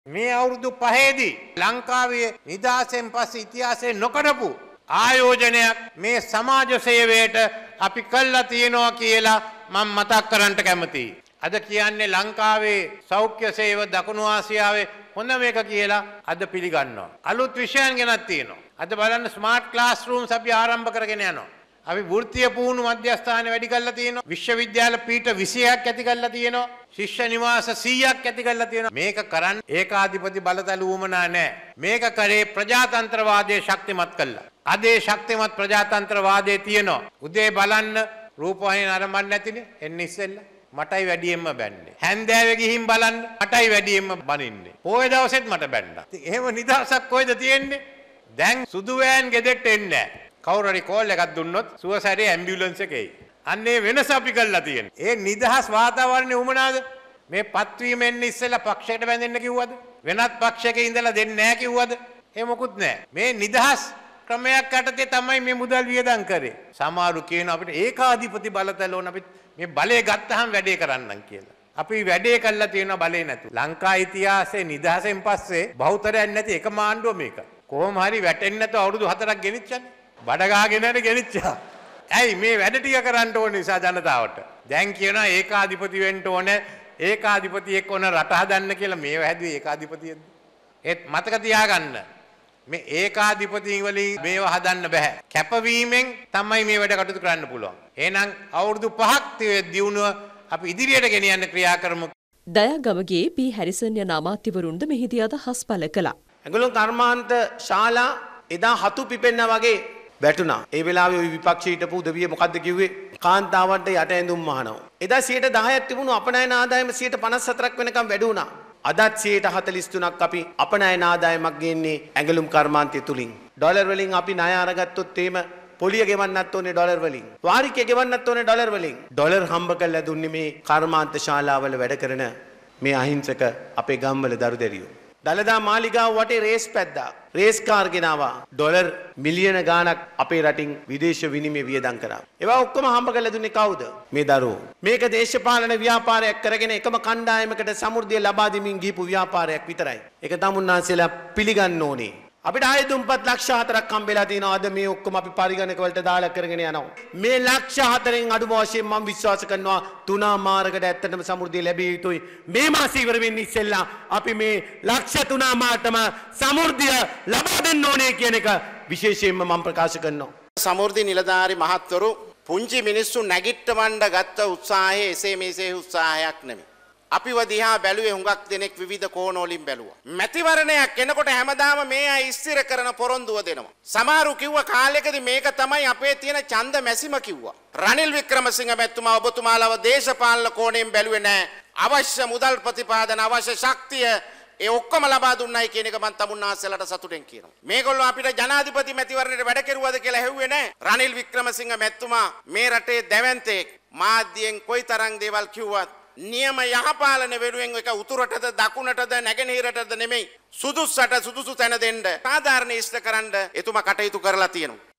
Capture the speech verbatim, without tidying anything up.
මේ අවුරුදු පහේදී ලංකාවේ නිදහසෙන් පස්සේ ඉතිහාසයේ නොකරපු ආයෝජනයක් මේ සමාජ සේවයට අපි කළා තියෙනවා කියලා මම මතක් කරන්න කැමතියි. අද කියන්නේ ලංකාවේ සෞඛ්‍ය සේව දකුණු ආසියාවේ හොඳම එක කියලා අද පිළිගන්නවා. අලුත් විෂයන් ගැනත් තියෙනවා. අද බලන්න ස්මාර්ට් ක්ලාස් රූම්ස් අපි ආරම්භ කරගෙන යනවා. අපි වෘත්තීය පුහුණු මධ්‍යස්ථාන වැඩි කරලා තියෙනවා. විශ්වවිද්‍යාල පීඨ විසියක් ඇති කරලා තියෙනවා. ශිෂ්‍ය නිවාස සීයක් ඇති කරලා තියෙනවා. මේක කරන්න ඒකාධිපති බලතල උවමනා නැහැ. මේක කරේ ප්‍රජාතන්ත්‍රවාදයේ ශක්තිමත් කළා. අදේ ශක්තිමත් ප්‍රජාතන්ත්‍රවාදයේ තියෙනවා. උදේ බලන්න රූපවාහිනිය නරඹන්න නැතිනේ. එන්නේ ඉස්සෙල්ලා මටයි වැඩියෙන්ම බැන්නේ. හැන්දෑවේ ගිහින් බලන්න මටයි වැඩියෙන්ම බනින්නේ. පොයේ දවසෙත් මට බැන්නා. ඉතින් එහෙම නිදහසක් කොයිද තියෙන්නේ? දැන් සුදු වෑන් ගෙදෙට්ට එන්නේ නැහැ. කවුරු හරි කෝල් එකක් දුන්නොත් සුවසැරේ ඇම්බියුලන්ස් එක එයි. අන්නේ වෙනස අපි කළා තියෙන්නේ. ඒ නිදහස් වාතාවරණය උමනාද? මේ පත්වීම එන්නේ ඉස්සෙල්ලා පක්ෂයට බැඳෙන්න කිව්වද? වෙනත් පක්ෂයක ඉඳලා දෙන්නේ නැහැ කිව්වද? ඒ මොකුත් නැහැ. මේ නිදහස් ක්‍රමයක් යටතේ තමයි මේ මුදල් වියදම් කරේ. සමහරු කියන අපිට ඒකාධිපති බලතල ඕන අපි මේ බලය ගත්තාම වැඩේ කරන්නම් කියලා. අපි වැඩේ කළා තියෙනවා බලේ නැතු. ලංකා ඉතිහාසයේ නිදහසෙන් පස්සේ බහුතරයක් නැති එකම ආණ්ඩුව මේක. කොහොම හරි වැටෙන්නේ නැතුව අවුරුදු හතරක් ගෙනිච්චන්නේ. බඩ ගහගෙන හරි ගෙනිච්චා. ඇයි මේ වැඩ ටික කරන්න ඕන නිසා ජනතාවට. දැන් කියනවා ඒකාධිපති වෙන්න ඕනේ. ඒකාධිපතියෙක් ඕන රට හදන්න කියලා මේව හැදුවේ ඒකාධිපතියෙක්ද? ඒත් මතක තියාගන්න. මේ ඒකාධිපතින් වලින් මේව හදන්න බෑ. කැපවීමෙන් තමයි මේ වැඩ කටයුතු කරන්න පුළුවන්. එහෙනම් අවුරුදු පහක් දියුණුව අපි ඉදිරියට ගෙනියන්න ක්‍රියා කරමු. දයාගමගේ පී හැරිසන් යන අමාත්‍යවරුන්ද මෙහිදී අදහස් පළ කළා. ඇඟලුම් කර්මාන්ත ශාලා එදා හතු පිපෙන්න වගේ වැටුණා. ඒ වෙලාවේ ওই විපක්ෂ හිටපු උදවිය මොකද්ද කිව්වේ? කාන්තාවන්ට යට ඇඳුම් මහනවා. එදා සියයට දහයක් තිබුණු අපනයන ආදායම සියයට පනස් හතරක් වෙනකම් වැඩි වුණා. අදත් සියයට හතළිස් තුනක් අපි අපනයන ආදායමක් ගේන්නේ ඇඟලුම් කර්මාන්තය තුලින්. ඩොලර් වලින් අපි ණය අරගත්තොත් එහෙම පොලිය ගෙවන්නත් ඕනේ ඩොලර් වලින්. වාරිකය ගෙවන්නත් ඕනේ ඩොලර් වලින්. ඩොලර් හම්බ කරලා දුන්නේ මේ කර්මාන්ත ශාලාවල වැඩ කරන මේ අහිංසක අපේ ගම්වල දරුදැරියෝ. දලදා මාලිගාව වටේ රේස් පැද්දා. රේස් කාර් ගෙනාවා. ඩොලර් මිලියන ගාණක් අපේ රටින් විදේශ විනිමය වියදම් කරා. ඒවා ඔක්කොම හම්බ කරලා දුන්නේ කවුද? මේ දරුවෝ. මේක දේශපාලන ව්‍යාපාරයක් කරගෙන එකම කණ්ඩායමකට සමෘද්ධිය ලබා දෙමින් ගිහපු ව්‍යාපාරයක් විතරයි. ඒක තමුන්නාන්සේලා පිළිගන්න ඕනේ. අපිට ආයෙ දුම්පත් ලක්ෂ හතරක් හම්බෙලා තියෙනවා. අද මේ ඔක්කොම අපි පරිගණක වලට දාලා කරගෙන යනවා. මේ ලක්ෂ හතරෙන් අඩුම වශයෙන් මම විශ්වාස කරනවා තුනා මාර්ගයට ඇත්තටම සමෘද්ධිය ලැබිය යුතුයි. මේ මාසෙ ඉවර වෙන්නේ ඉස්සෙල්ලා අපි මේ ලක්ෂ තුනා මාටම සමෘද්ධිය ලබා දෙන්න ඕනේ කියන එක විශේෂයෙන්ම මම ප්‍රකාශ කරනවා. සමෘද්ධි නිලධාරි මහත්වරු පුංචි මිනිස්සු නැගිට්ටවන්න ගත්ත උත්සාහය එසේ මෙසේ උත්සාහයක් නෙමෙයි. අපිව දිහා බැලුවේ හුඟක් දෙනෙක් විවිධ කෝණ වලින් බැලුවා. මැතිවරණයක් එනකොට හැමදාම මේ අය ඉස්තිර කරන පොරොන්දුව දෙනවා. සමහරු කිව්වා කාලෙකදී මේක තමයි අපේ තියෙන ඡන්ද මැසිම කිව්වා. රනිල් වික්‍රමසිංහ මැතිතුමා ඔබතුමාලව දේශපාලන කෝණයෙන් බැලුවේ නැහැ. අවශ්‍ය මුදල් ප්‍රතිපාදන අවශ්‍ය ශක්තිය ඒ ඔක්කොම ලබා දුන්නයි කියන එක මම තමුන්නාසලට සතුටෙන් කියනවා. මේගොල්ලෝ අපිට ජනාධිපති මැතිවරණයට වැඩ කෙරුවද කියලා ඇහුවේ නැහැ. රනිල් වික්‍රමසිංහ මැතිතුමා මේ රටේ දැවැන්තෙක්. මාධ්‍යයෙන් කොයිතරම් දේවල් කිව්වත් නියම යහපාලන වෙනුවෙන් එක උතුරටද දකුණටද නැගෙනහිරටද නෙමෙයි සුදුස්සට සුදුසු තැන දෙන්න සාධාරණ ඉෂ්ට කරන්න එතුමා කටයුතු කරලා තියෙනවා.